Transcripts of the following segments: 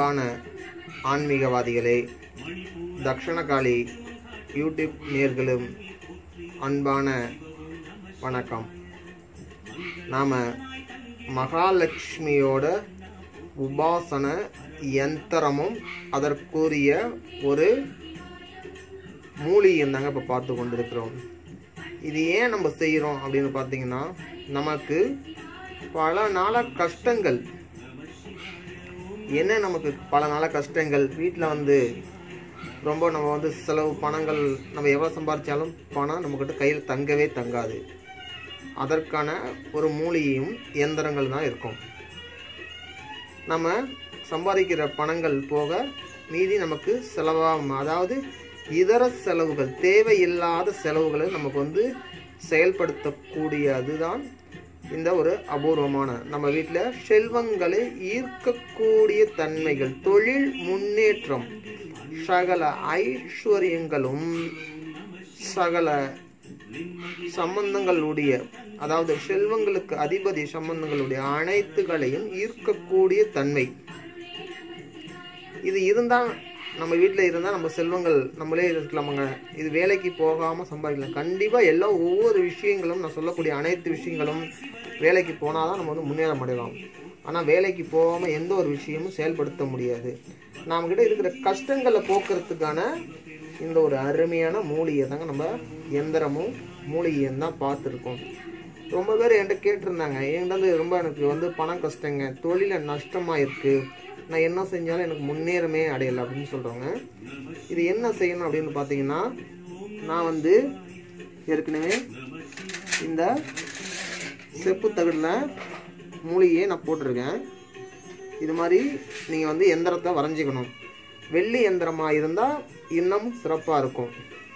அன்பான ஆன்மீகவாதிகளே, தக்ஷணகாளி யூடியூப் நேயர்களும் அன்பான வணக்கம். நாம் மகாலட்சுமியோட உபாசன யந்திரமும் அதற்குரிய ஒரு மூலிகையும் தாங்க இப்போ பார்த்து கொண்டிருக்கிறோம். இது ஏன் நம்ம செய்கிறோம் அப்படின்னு பார்த்தீங்கன்னா, நமக்கு பல நாள கஷ்டங்கள் என்ன, நமக்கு பல நாள கஷ்டங்கள் வீட்டில் ரொம்ப நம்ம செலவு பணங்கள் நம்ம எவ்வளோ சம்பாதிச்சாலும் பணம் நம்மக்கிட்ட கையில் தங்கவே தங்காது. அதற்கான ஒரு மூலிகையும் இயந்திரங்கள் தான் இருக்கும். நம்ம சம்பாதிக்கிற பணங்கள் போக மீதி நமக்கு செலவாகும், அதாவது இதர செலவுகள், தேவையில்லாத செலவுகளை நமக்கு செயல்படுத்தக்கூடிய அதுதான் இந்த ஒரு அபூர்வமான நம்ம வீட்டில் செல்வங்களை ஈர்க்கக்கூடிய தன்மைகள், தொழில் முன்னேற்றம், சகல ஐஸ்வர்யங்களும் சகல சம்பந்தங்களுடைய, அதாவது செல்வங்களுக்கு அதிபதி சம்பந்தங்களுடைய அனைத்துகளையும் ஈர்க்கக்கூடிய தன்மை இது இருந்தால், நம்ம வீட்டில் இருந்தால் நம்ம செல்வங்கள் நம்மளே இருக்கலாமாங்க. இது வேலைக்கு போகாமல் சம்பாதிக்கலாம். கண்டிப்பாக ஒவ்வொரு விஷயங்களும், நான் சொல்லக்கூடிய அனைத்து விஷயங்களும் வேலைக்கு போனால் தான் நம்ம முன்னேற முடியலாம். ஆனால் வேலைக்கு போகாமல் எந்த ஒரு விஷயமும் செயல்படுத்த முடியாது. நம்மக்கிட்ட இருக்கிற கஷ்டங்களை போக்குறதுக்கான இந்த ஒரு அருமையான மூலிகை தாங்க நம்ம எந்திரமும் மூலிகையும் தான் பார்த்துருக்கோம். ரொம்ப பேர் என்கிட்ட கேட்டிருந்தாங்க, என்கிட்ட ரொம்ப எனக்கு பணம் கஷ்டங்க, தொழிலில் நஷ்டமாக இருக்குது, நான் என்ன செஞ்சாலும் எனக்கு முன்னேறமே அடையலை அப்படின்னு சொல்கிறவங்க, இது என்ன செய்யணும் அப்படின்னு பார்த்தீங்கன்னா, நான் ஏற்கனவே இந்த செப்பு தகடில் மூலிகையை நான் போட்டிருக்கேன். இது மாதிரி நீங்கள் எந்திரத்தை வரைஞ்சிக்கணும். வெள்ளி எந்திரமாக இருந்தால் இன்னும் சிறப்பாக இருக்கும்.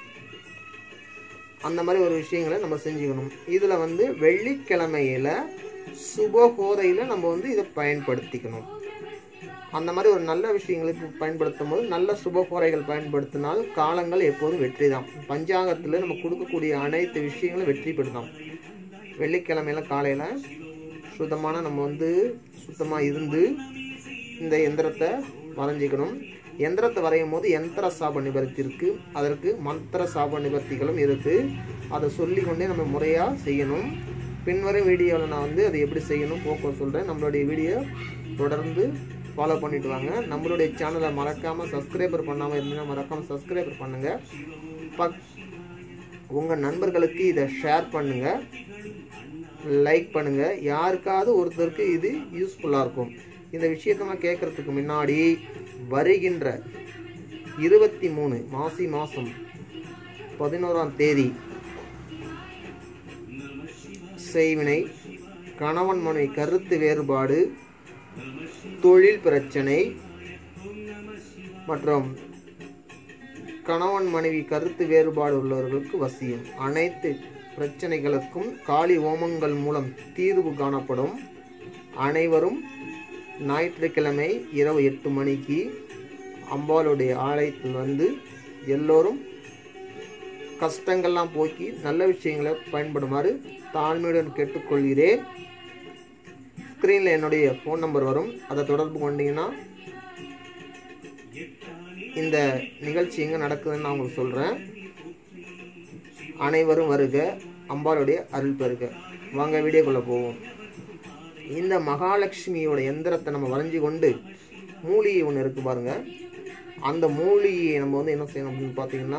அந்த மாதிரி ஒரு விஷயங்களை நம்ம செஞ்சுக்கணும். இதில் வெள்ளிக்கிழமையில் சுபகோரையில் நம்ம இதை பயன்படுத்திக்கணும். அந்த மாதிரி ஒரு நல்ல விஷயங்களுக்கு பயன்படுத்தும் போது, நல்ல சுபகோரைகள் பயன்படுத்தினால் காலங்கள் எப்போதும் வெற்றி தான். பஞ்சாங்கத்தில் நம்ம கொடுக்கக்கூடிய அனைத்து விஷயங்களும் வெற்றி பெறுதான். வெள்ளிக்கிழமையில் காலையில் சுத்தமான நம்ம சுத்தமாக இருந்து இந்த எந்திரத்தை வரைஞ்சிக்கணும். எந்திரத்தை வரையும் போது யந்திர சாப நிவர்த்தி இருக்குது, அதற்கு மந்திர சாப நிவர்த்திகளும் இருக்குது. அதை சொல்லிக்கொண்டே நம்ம முறையாக செய்யணும். பின்வரும் வீடியோவில் நான் அதை எப்படி செய்யணும் போக்க சொல்கிறேன். நம்மளுடைய வீடியோ தொடர்ந்து ஃபாலோ பண்ணிட்டு வாங்க. நம்மளுடைய சேனலை மறக்காமல் சப்ஸ்கிரைபர் பண்ணாமல் இருந்தீங்கன்னா மறக்காமல் சப்ஸ்கிரைபர் பண்ணுங்கள். உங்கள் நண்பர்களுக்கு இதை ஷேர் பண்ணுங்கள், லைக் பண்ணுங்கள். யாருக்காவது ஒருத்தருக்கு இது யூஸ்ஃபுல்லாக இருக்கும். இந்த விஷயத்தை கேட்குறதுக்கு முன்னாடி வருகின்ற 23 மாசி மாதம் 11ஆம் தேதி செய்வினை, கணவன் மனைவி கருத்து வேறுபாடு, தொழில் பிரச்சனை மற்றும் கணவன் மனைவி கருத்து வேறுபாடு உள்ளவர்களுக்கு வசியம், அனைத்து பிரச்சனைகளுக்கும் காளி ஹோமங்கள் மூலம் தீர்வு காணப்படும். அனைவரும் ஞாயிற்றுக்கிழமை இரவு 8 மணிக்கு அம்பாளுடைய ஆலயத்தில் எல்லோரும் கஷ்டங்கள்லாம் போக்கி நல்ல விஷயங்களை பயன்படுமாறு தாழ்மையுடன் கேட்டுக்கொள்கிறேன். ஸ்க்ரீனில் என்னுடைய ஃபோன் நம்பர் வரும், அதை தொடர்பு கொண்டீங்கன்னா இந்த நிகழ்ச்சி எங்கே நடக்குதுன்னு நான் உங்களுக்கு சொல்கிறேன். அனைவரும் வருக, அம்பாளுடைய அருள் பெறுக. வாங்க வீடியோக்குள்ளே போவோம். இந்த மகாலட்சுமியோட எந்திரத்தை நம்ம வரைஞ்சி கொண்டு மூலிகை ஒன்று இருக்குது பாருங்கள். அந்த மூலிகையை நம்ம என்ன செய்யணும் அப்படின்னு பார்த்தீங்கன்னா,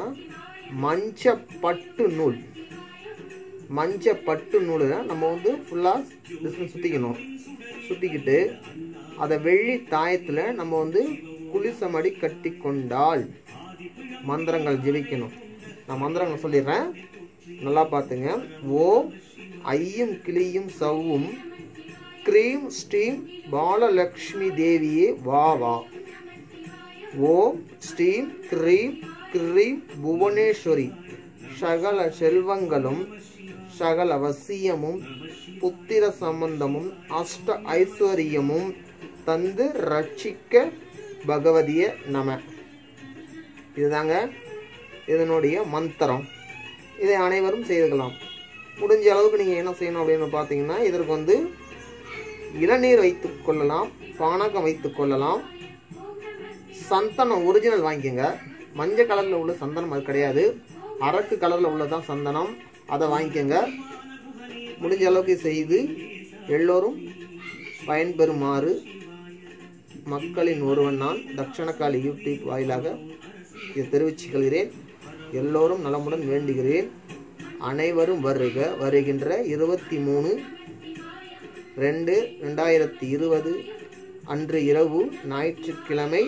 மஞ்சப்பட்டு நூலை நம்ம ஃபுல்லாக சுற்றிக்கணும். சுற்றிக்கிட்டு அதை வெள்ளி தாயத்தில் நம்ம குளிசமடி கட்டி கொண்டால் மந்திரங்கள் ஜெபிக்கணும். நான் மந்திரங்கள் சொல்லிடுறேன், நல்லா பார்த்துங்க. ஓம் ஐயும் கிளியும் சவ்வும் க்ரீம் ஸ்ரீம் பாலலக்ஷ்மி தேவியே வா வா. ஓம் ஸ்ரீம் க்ரீம் க்ரீம் புவனேஸ்வரி சகல செல்வங்களும் சகல வசியமும் புத்திர சம்பந்தமும் அஷ்ட ஐஸ்வர்யமும் தந்து ரட்சிக்க பகவதிய நம. இதுதாங்க இதனுடைய மந்திரம். இதை அனைவரும் செய்துக்கலாம். முடிஞ்ச அளவுக்கு நீங்கள் என்ன செய்யணும் அப்படின்னு பார்த்தீங்கன்னா, இதற்கு இளநீர் வைத்துக் கொள்ளலாம், பானகம் வைத்துக் கொள்ளலாம். சந்தனம் ஒரிஜினல் வாங்கிக்கோங்க. மஞ்சள் கலரில் உள்ள சந்தனம் அது கிடையாது, அரக்கு கலரில் உள்ளதான் சந்தனம். அதை வாங்கிக்கோங்க. முடிஞ்ச அளவுக்கு செய்து எல்லோரும் பயன்பெறுமாறு மக்களின் ஒருவன் நான் தட்சணகாளி யூடியூப் வாயிலாக இதை தெரிவிச்சுக்கிறேன். எல்லோரும் நலமுடன் வேண்டுகிறேன். அனைவரும் வருக. வருகின்ற 23/2/2020 அன்று இரவு ஞாயிற்றுக்கிழமை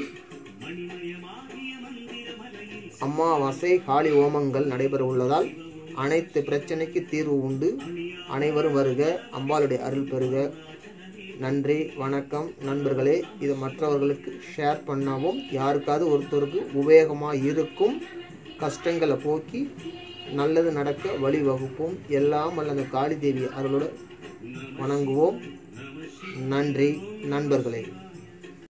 அமாவாசை காளி ஹோமங்கள் நடைபெற உள்ளதால் அனைத்து பிரச்சனைக்கு தீர்வு உண்டு. அனைவரும் வருக. அம்பாளுடைய அருள் பெறுக. நன்றி, வணக்கம் நண்பர்களே. இதை மற்றவர்களுக்கு ஷேர் பண்ணவும், யாருக்காவது ஒருத்தருக்கு உபயோகமாக இருக்கும். கஷ்டங்களை போக்கி நல்லது நடக்க வழிவகுப்போம். எல்லாம் வல்ல அந்த காளி தேவி அருளோடு வணங்குவோம். நன்றி நண்பர்களே.